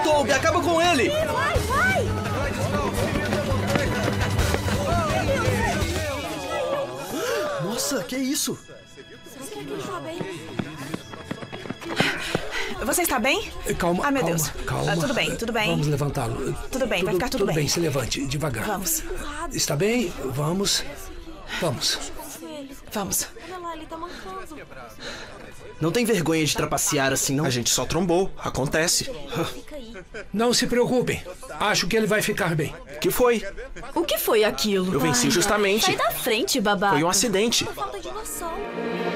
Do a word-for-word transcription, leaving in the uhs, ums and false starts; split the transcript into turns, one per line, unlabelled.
Toby! Acaba com ele!
Vai, vai!
Nossa, que isso?
Será que ele tá bem?
Você está bem?
Calma,
Ah, meu
calma,
Deus.
calma.
Ah, tudo bem, tudo bem.
Vamos levantá-lo.
Tudo bem, vai ficar tudo bem.
Tudo bem, se levante, devagar.
Vamos.
Está bem? Vamos. Vamos.
Vamos.
Olha lá, ele tá mancando.
Não tem vergonha de trapacear assim, não?
A gente só trombou. Acontece.
Fica aí.
Não se preocupem. Acho que ele vai ficar bem.
Que foi?
O que foi aquilo?
Eu venci justamente.
Sai da frente, babaca.
Foi um acidente.
Falta de noção.